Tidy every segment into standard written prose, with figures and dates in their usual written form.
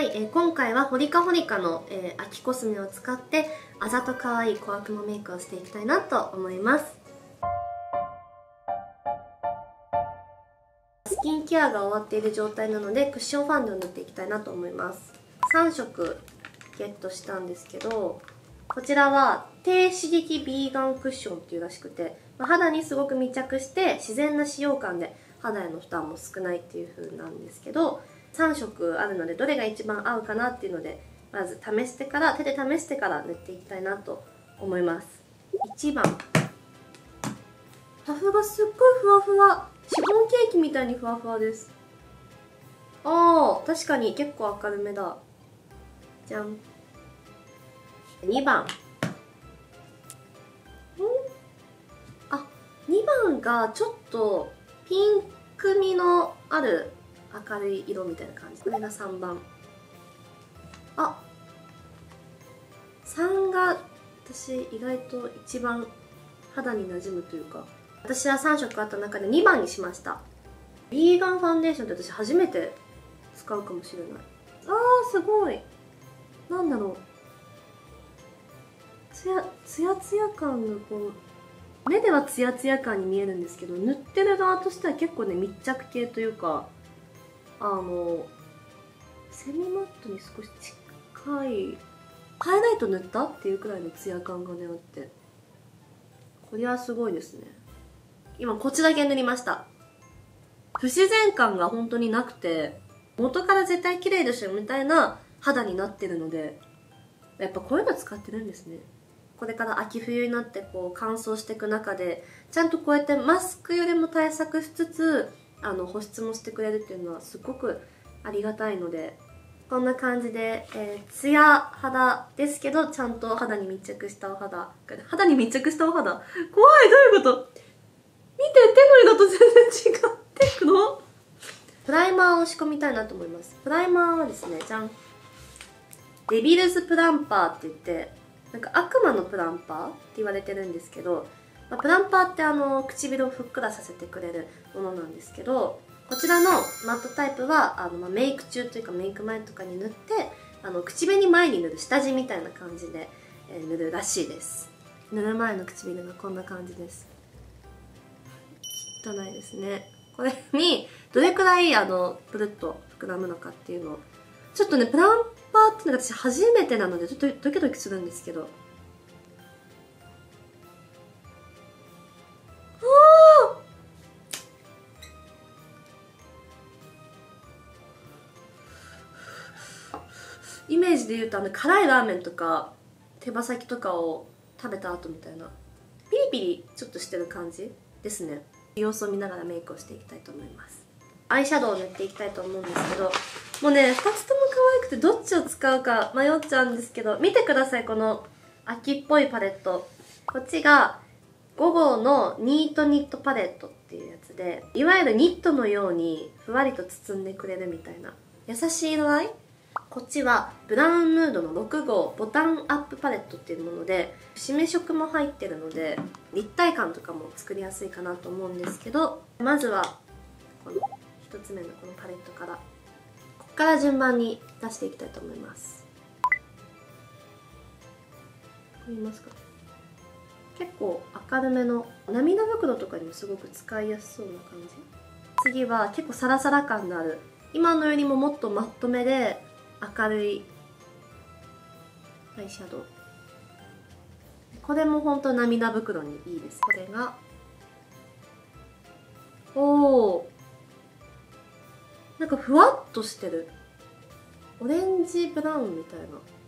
今回はホリカホリカの、秋コスメを使ってあざと可愛い小悪魔メイクをしていきたいなと思います。スキンケアが終わっている状態なのでクッションファンデを塗っていきたいなと思います。3色ゲットしたんですけど、こちらは低刺激ビーガンクッションっていうらしくて、肌にすごく密着して自然な使用感で肌への負担も少ないっていう風なんですけど、3色あるのでどれが一番合うかなっていうので、まず試してから手で試してから塗っていきたいなと思います。1番、パフがすっごいふわふわ、シフォンケーキみたいにふわふわです。確かに結構明るめだ。じゃん。2番、2番がちょっとピンクみのある明るい色みたいな感じ。これが3番。3が私意外と一番肌に馴染むというか、私は3色あった中で2番にしました。ビーガンファンデーションって私初めて使うかもしれない。すごい。なんだろう、ツヤツヤ感がこう、目ではツヤツヤ感に見えるんですけど、塗ってる側としては結構ね、密着系というか、セミマットに少し近い、ハイライト塗ったっていうくらいのツヤ感がねあって、これはすごいですね。今こっちだけ塗りました。不自然感が本当になくて、元から絶対綺麗でしょみたいな肌になってるので、やっぱこういうの使ってるんですね。これから秋冬になってこう乾燥していく中で、ちゃんとこうやってマスクよりも対策しつつ保湿もしてくれるっていうのはすごくありがたいので、こんな感じで、ツヤ肌ですけどちゃんと肌に密着したお肌、肌に密着したお肌、怖い、どういうこと？見て、手の色と全然違ってくの。プライマーを仕込みたいなと思います。プライマーはですね、じゃん、デビルズプランパーって言って、なんか悪魔のプランパーって言われてるんですけど、プランパーって唇をふっくらさせてくれるものなんですけど、こちらのマットタイプはメイク中というかメイク前とかに塗って、口紅前に塗る下地みたいな感じで、塗るらしいです。塗る前の唇がこんな感じです。汚いですね。これにどれくらいプルッと膨らむのかっていうのを、ちょっとね、プランパーっていうのが私初めてなのでちょっとドキドキするんですけど、イメージで言うと辛いラーメンとか手羽先とかを食べた後みたいなピリピリちょっとしてる感じですね。様子を見ながらメイクをしていきたいと思います。アイシャドウを塗っていきたいと思うんですけど、もうね、2つとも可愛くてどっちを使うか迷っちゃうんですけど、見てください、この秋っぽいパレット。こっちが5号のニートニットパレットっていうやつで、いわゆるニットのようにふわりと包んでくれるみたいな優しい色合い。こっちはブラウンヌードの6号ボタンアップパレットっていうもので、節目色も入ってるので立体感とかも作りやすいかなと思うんですけど、まずはこの1つ目のこのパレットから、ここから順番に出していきたいと思います。見えますか？結構明るめの涙袋とかにもすごく使いやすそうな感じ。次は結構サラサラ感のある、今のよりももっとマットめで明るいアイシャドウ。これも本当涙袋にいいです。これがなんかふわっとしてるオレンジブラウンみた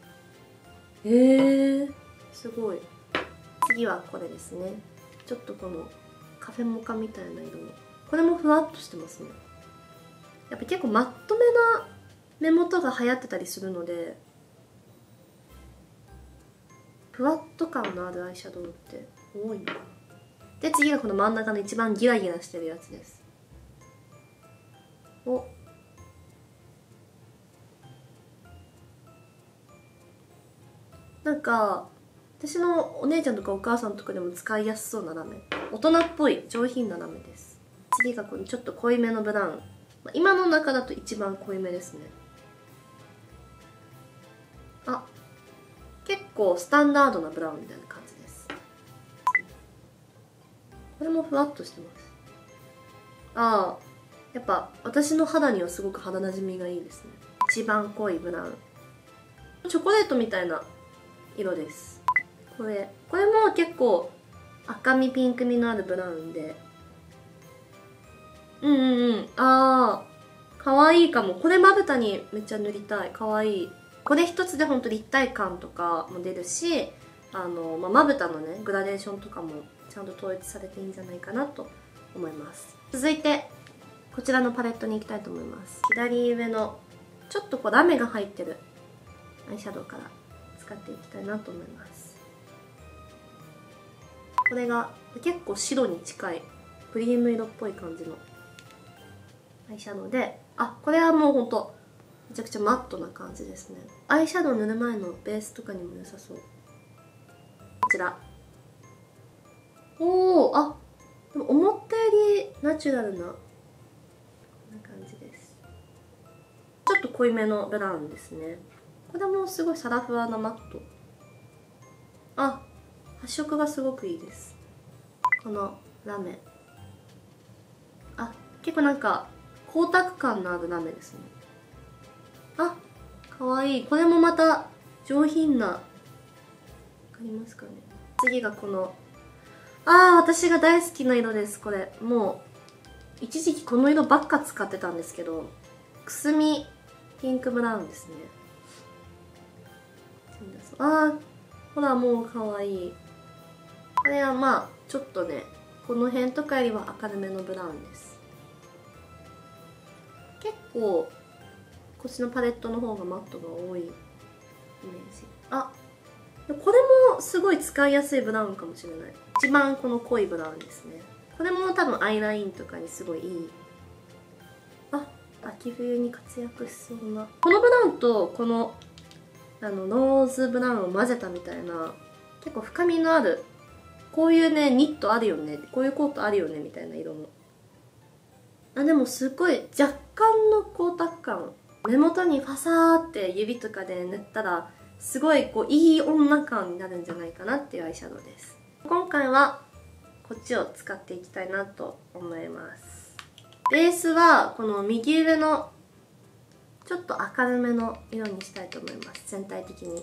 いな。すごい。次はこれですね。ちょっとこのカフェモカみたいな色の、これもふわっとしてますね。やっぱ結構マットめな目元が流行ってたりするので、ふわっと感のあるアイシャドウって多いのかな。で、次がこの真ん中の一番ギラギラしてるやつです。なんか私のお姉ちゃんとかお母さんとかでも使いやすそうなラメ、大人っぽい上品なラメです。次がこのちょっと濃いめのブラウン、今の中だと一番濃いめですね。 あ、結構スタンダードなブラウンみたいな感じです。これもふわっとしてます。ああ、やっぱ私の肌にはすごく肌なじみがいいですね。一番濃いブラウン、チョコレートみたいな色です。これも結構赤みピンクみのあるブラウンで、あーかわいいかも。これまぶたにめっちゃ塗りたい。かわいい。これ一つでほんと立体感とかも出るし、まぶたのねグラデーションとかもちゃんと統一されていいんじゃないかなと思います。続いてこちらのパレットに行きたいと思います。左上のちょっとこうラメが入ってるアイシャドウから使っていきたいなと思います。これが結構白に近いクリーム色っぽい感じのアイシャドウで、これはもうほんとめちゃくちゃマットな感じですね。アイシャドウ塗る前のベースとかにも良さそう。こちら。おー、でも思ったよりナチュラルなこんな感じです。ちょっと濃いめのブラウンですね。これもすごいサラフワなマット。発色がすごくいいです。このラメ、結構なんか光沢感のあるラメですね。かわいい。これもまた上品な、わかりますかね。次がこの私が大好きな色です。これもう一時期この色ばっか使ってたんですけど、くすみピンクブラウンですね。ほらもうかわいい。これはちょっとねこの辺とかよりは明るめのブラウンです。結構こっちのパレットの方がマットが多いイメージ。これもすごい使いやすいブラウンかもしれない。一番この濃いブラウンですね。これも多分アイラインとかにすごいいい。秋冬に活躍しそうな。このブラウンとこのローズブラウンを混ぜたみたいな、結構深みのある、こういうねニットあるよね、こういうコートあるよねみたいな色の。でもすごい若干の光沢感。目元にファサーって指とかで塗ったらすごいこういい女感になるんじゃないかなっていうアイシャドウです。今回はこっちを使っていきたいなと思います。ベースはこの右上のちょっと明るめの色にしたいと思います。全体的に。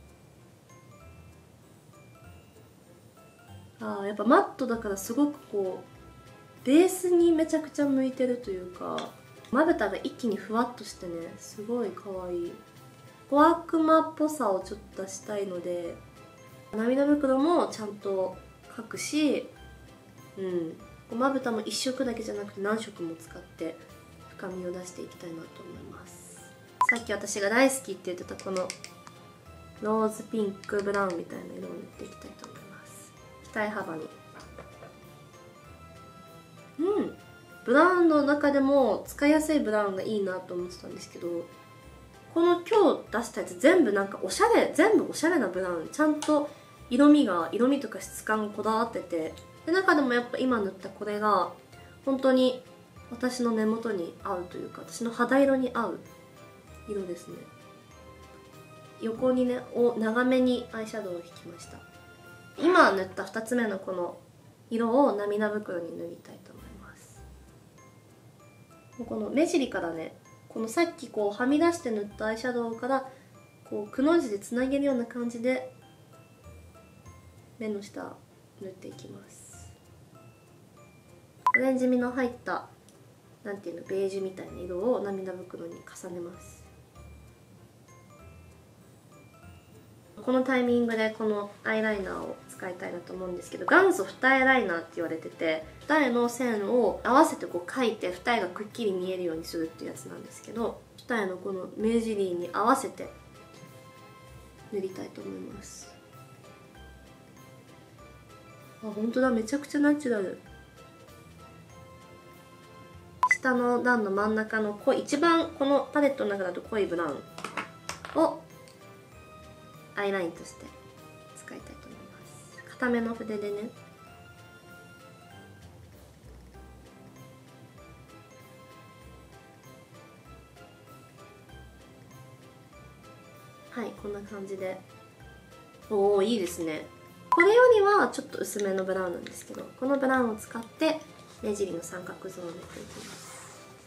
やっぱマットだからすごくこうベースにめちゃくちゃ向いてるというか、まぶたが一気にふわっとしてね、すごい可愛い。小悪魔っぽさをちょっと出したいので、涙袋もちゃんと描くし、まぶたも1色だけじゃなくて何色も使って深みを出していきたいなと思います。さっき私が大好きって言ってたこのローズピンクブラウンみたいな色を塗っていきたいと思います。額幅に。ブラウンの中でも使いやすいブラウンがいいなと思ってたんですけど、この今日出したやつ全部なんかおしゃれ、全部おしゃれなブラウン。ちゃんと色味とか質感こだわってて、で中でもやっぱ今塗ったこれが本当に私の目元に合うというか、私の肌色に合う色ですね。横にね長めにアイシャドウを引きました。今塗った2つ目のこの色を涙袋に塗りたいと思います。この目尻からね、このさっきこうはみ出して塗ったアイシャドウからこうくの字でつなげるような感じで目の下塗っていきます。オレンジ味の入ったなんていうの、ベージュみたいな色を涙袋に重ねます。このタイミングでこのアイライナーを使いたいなと思うんですけど、元祖二重ライナーって言われてて、二重の線を合わせてこう描いて二重がくっきり見えるようにするっていうやつなんですけど、二重のこの目尻に合わせて塗りたいと思います。本当だ、めちゃくちゃナチュラル。下の段の真ん中の一番このパレットの中だと濃いブラウンをアイラインとして使いたいと思います。固めの筆でね。 こんな感じで、おおいいですね。これよりはちょっと薄めのブラウンなんですけど、このブラウンを使って目尻の三角ゾーンを塗っていきます。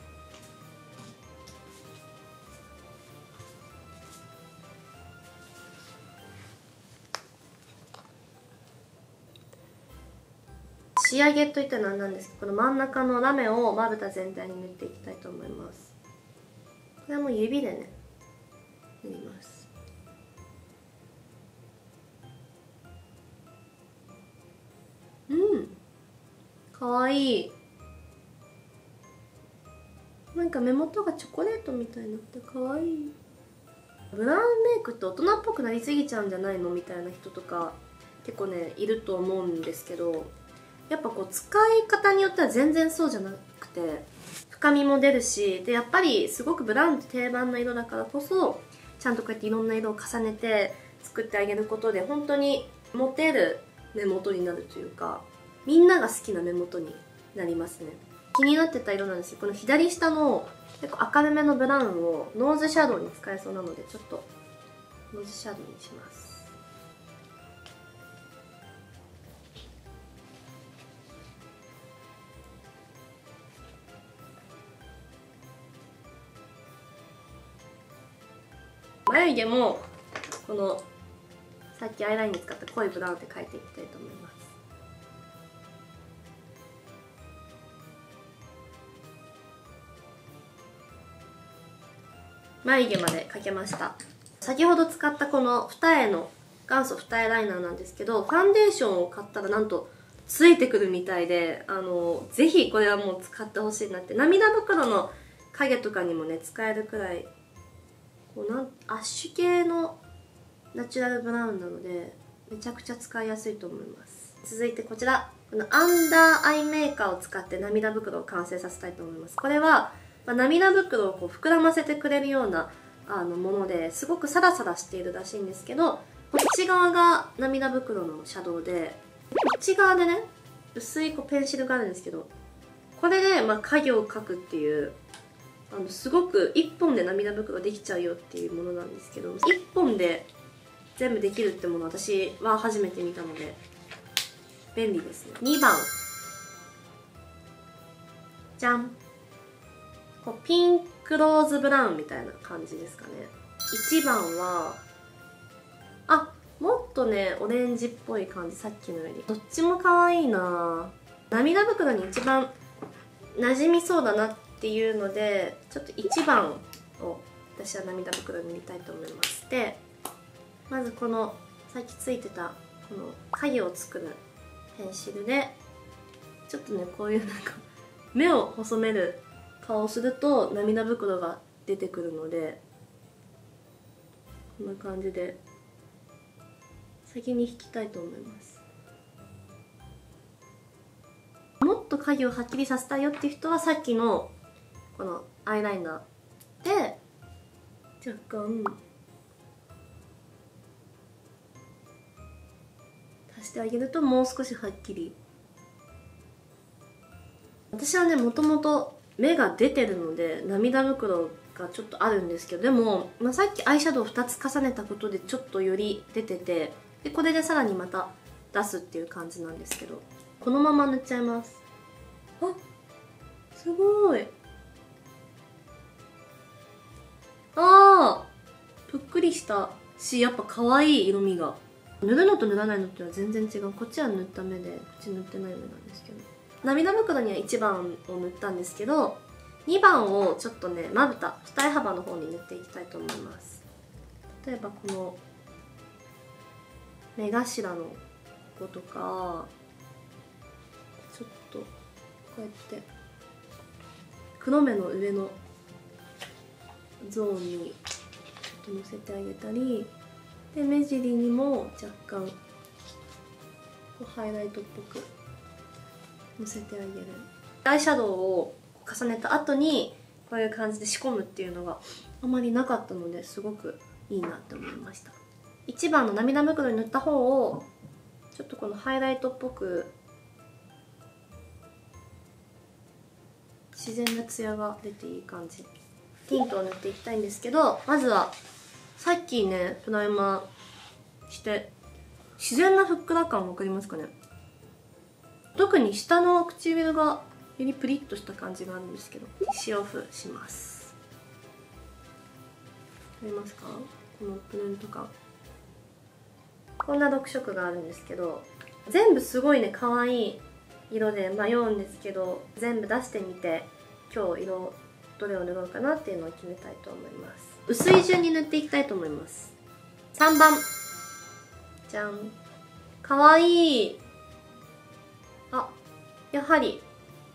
仕上げといったら何なんですけど、この真ん中のラメをまぶた全体に塗っていきたいと思います。これはもう指でね塗ります。かわいい。なんか目元がチョコレートみたいになってかわいい。ブラウンメイクって大人っぽくなりすぎちゃうんじゃないのみたいな人とか結構ねいると思うんですけど、やっぱこう使い方によっては全然そうじゃなくて、深みも出るし、でやっぱりすごくブラウンって定番の色だからこそ、ちゃんとこうやっていろんな色を重ねて作ってあげることで本当にモテる目元になるというか、みんなが好きな目元になりますね。気になってた色なんですよ。この左下の結構明るめのブラウンをノーズシャドウに使えそうなので、ちょっとノーズシャドウにします。眉毛もこのさっきアイラインに使った濃いブラウンで描いていきたいと思います。眉毛まで描けました。先ほど使ったこの二重の元祖二重ライナーなんですけど、ファンデーションを買ったらなんとついてくるみたいで、ぜひこれはもう使ってほしいなって。涙袋の影とかにもね使えるくらい、こうアッシュ系のナチュラルブラウンなのでめちゃくちゃ使いやすいと思います。続いてこちら、このアンダーアイメーカーを使って涙袋を完成させたいと思います。これは、涙袋をこう膨らませてくれるようなものですごくサラサラしているらしいんですけど、こっち側が涙袋のシャドウで、こっち側でね薄いこうペンシルがあるんですけど、これで影を描くっていうすごく1本で涙袋できちゃうよっていうものなんですけど、1本で全部できるってもの私は初めて見たので便利ですね。2番じゃん、こうピンクローズブラウンみたいな感じですかね。1番はもっとねオレンジっぽい感じ、さっきのよりどっちも可愛いな。涙袋に一番馴染みそうだなっていうので、ちょっと1番を私は涙袋に塗りたいと思います。でまずこのさっきついてたこの影を作るペンシルでちょっとねこういうなんか目を細める顔をすると涙袋が出てくるので、こんな感じで先に引きたいと思います。もっと影をはっきりさせたいよっていう人はさっきのこのアイライナーで若干足してあげるともう少しはっきり。私はねもともと目が出てるので涙袋がちょっとあるんですけど、でも、さっきアイシャドウを2つ重ねたことでちょっとより出てて、でこれでさらにまた出すっていう感じなんですけど、このまま塗っちゃいます。すごい。ぷっくりしたし、やっぱ可愛い色味が。塗るのと塗らないのっては全然違う。こっちは塗った目で、こっち塗ってない目なんですけど、涙袋には1番を塗ったんですけど、2番をちょっとねまぶた二重幅の方に塗っていきたいと思います。例えばこの目頭のこことか、ちょっとこうやって黒目の上のゾーンにちょっとのせてあげたり、で目尻にも若干こうハイライトっぽくのせてあげる。アイシャドウを重ねた後にこういう感じで仕込むっていうのがあまりなかったので、すごくいいなって思いました。1番の涙袋に塗った方をちょっとこのハイライトっぽく自然なツヤが出ていい感じ、ティントを塗っていきたいんですけど、まずはさっきねプライマーして自然なふっくら感分かりますかね。特に下の唇がよりプリッとした感じがあるんですけど、ティッシュオフします。ありますか、このプルンとか。こんな6色があるんですけど、全部すごいね可愛い色で迷うんですけど、全部出してみて今日色どれを塗ろうかなっていうのを決めたいと思います。薄い順に塗っていきたいと思います。3番じゃん。かわいい。あ、やはり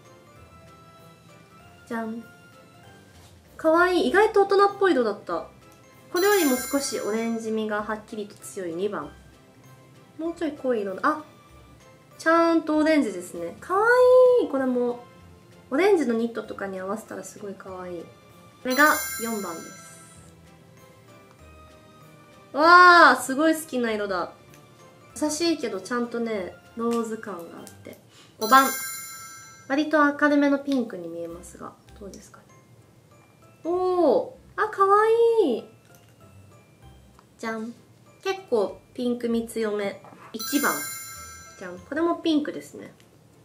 じゃん。かわいい。意外と大人っぽい色だった。これよりも少しオレンジ味がはっきりと強い2番。もうちょい濃い色の、あ、ちゃんとオレンジですね。かわいい。これもオレンジのニットとかに合わせたらすごいかわいい。これが4番です。わー、すごい好きな色だ。優しいけどちゃんとねローズ感があって。5番、割と明るめのピンクに見えますがどうですかね。おー、あ、かわいい。じゃん。結構ピンク味強め。1番じゃん。これもピンクですね。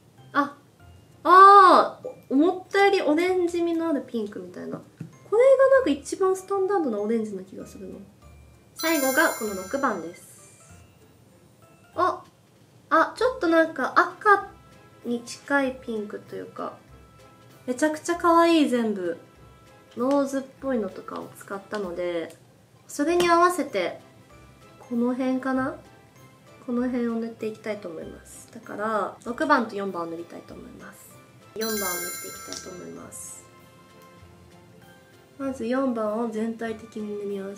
思ったよりオレンジ味のあるピンクみたいな。これがなんか一番スタンダードなオレンジな気がするの。最後がこの6番です。ちょっとなんか赤に近いピンクというか、めちゃくちゃ可愛い。全部ローズっぽいのとかを使ったので、それに合わせてこの辺かな、この辺を塗っていきたいと思います。だから6番と4番を塗りたいと思います。4番を塗っていきたいと思います。まず4番を全体的に塗ります。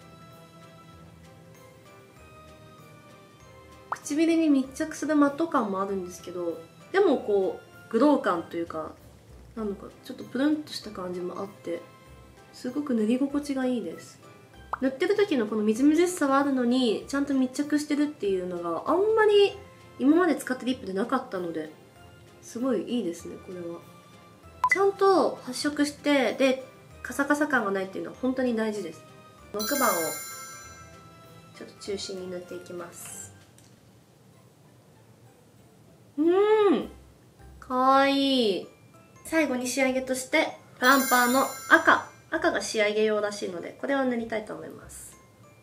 唇に密着するマット感もあるんですけど、でもこうグロー感というか、なんかちょっとプルンとした感じもあって、すごく塗り心地がいいです。塗ってる時のこのみずみずしさはあるのにちゃんと密着してるっていうのがあんまり今まで使ったリップでなかったので、すごいいいですね。これはちゃんと発色してでカサカサ感がないっていうのは本当に大事です。6番をちょっと中心に塗っていきます。かわいい。最後に仕上げとしてプランパーの赤が仕上げ用らしいので、これを塗りたいと思います。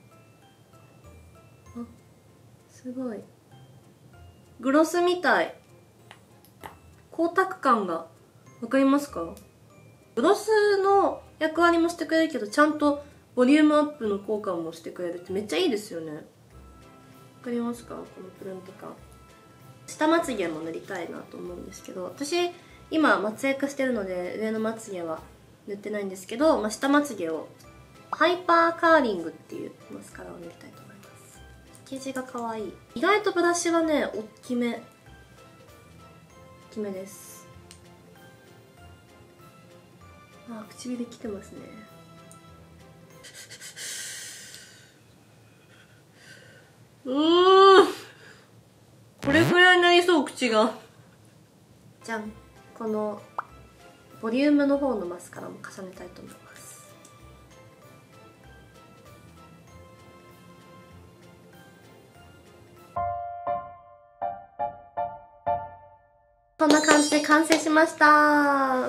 あ、すごいグロスみたい。光沢感がわかりますか？グロスの役割もしてくれるけど、ちゃんとボリュームアップの効果もしてくれるってめっちゃいいですよね。わかりますか？このプルンとか下まつげも塗りたいなと思うんですけど、私今まつげ化してるので上のまつげは塗ってないんですけど、下まつげをハイパーカーリングっていうマスカラを塗りたいと思います。生地がかわいい。意外とブラシはね大きめです。唇きてますね。これくらいになりそう、口が。じゃん。このボリュームの方のマスカラも重ねたいと思います。こんな感じで完成しました。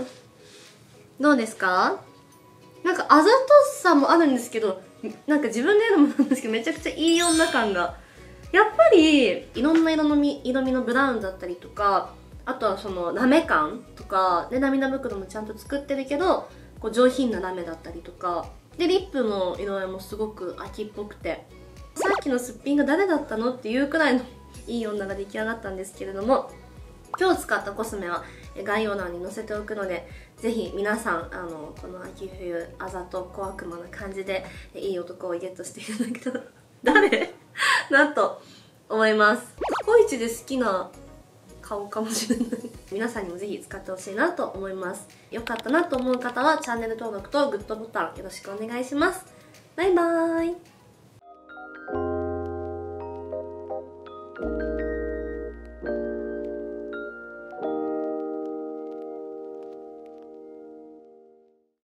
どうですか？なんかあざとさもあるんですけど、なんか自分で言うのもなんですけど、めちゃくちゃいい女感が。やっぱりいろんな色味のブラウンだったりとか、あとはそのラメ感とかで、涙袋もちゃんと作ってるけどこう上品なラメだったりとかで、リップの色合いもすごく秋っぽくて、さっきのすっぴんが誰だったのっていうくらいのいい女が出来上がったんですけれども、今日使ったコスメは概要欄に載せておくので、ぜひ皆さんこの秋冬あざと小悪魔な感じでいい男をゲットしていただけたら誰なと思います。過去一で好きな顔かもしれない皆さんにもぜひ使ってほしいなと思います。よかったなと思う方はチャンネル登録とグッドボタンよろしくお願いします。バイバーイ。